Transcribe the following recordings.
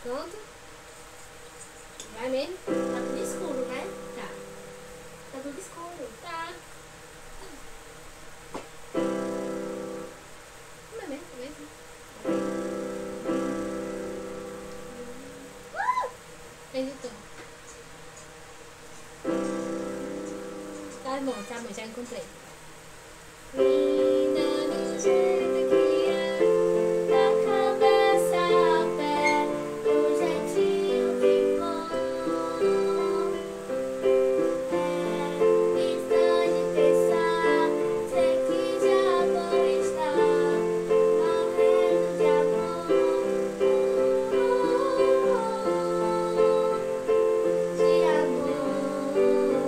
Pronto? Vai mesmo? Tá tudo escuro, né? Tá. Tá tudo escuro. Tá. Vai mesmo, vai mesmo. Fez o tom. Tá bom, já encontrei. Linda do jeito que é, da cabeça ao pé, do jeitinho que for. É estranho pensar, sei que já vou estar morrendo de amor, de amor.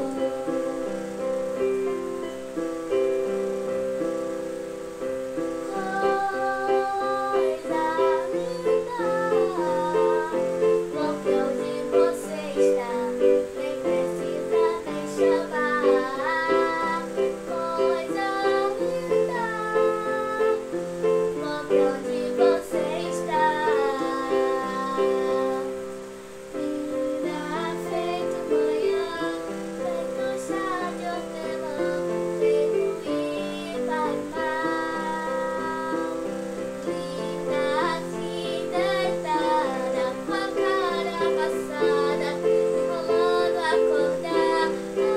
Coisa linda, porque onde você está, nem precisa me chamar. Coisa linda, porque onde você está, linda feito manhã, feito chá de hortelã, feito Ipanema. Linda assim deitada, com a cara amassada, enrolando acordar,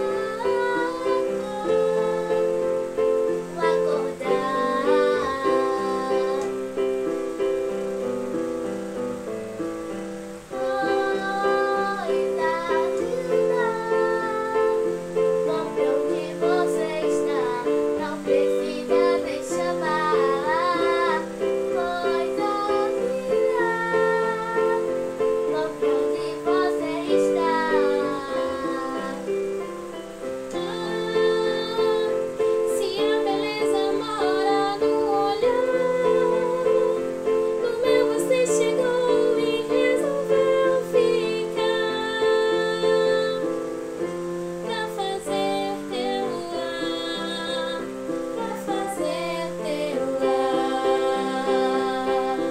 o acordar. Coisa linda, porque onde você está, não precisa nem chamar. Coisa linda, porque onde você está. Se a beleza mora no olhar, no meu você chegou e resolveu ficar, pra fazer teu lar, pra fazer teu lar.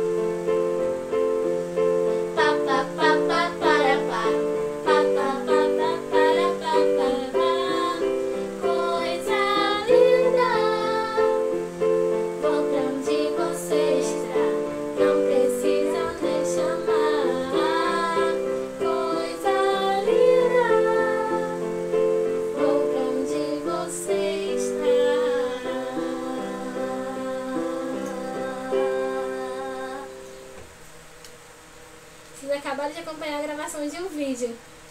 Pa pa pa pa para pa, pa pa pa pa para pa pa. Coisa linda, vou pra onde você está, não precisa nem chamar. Coisa linda, vou pra onde você está. Vocês acabaram de acompanhar a gravação de um vídeo.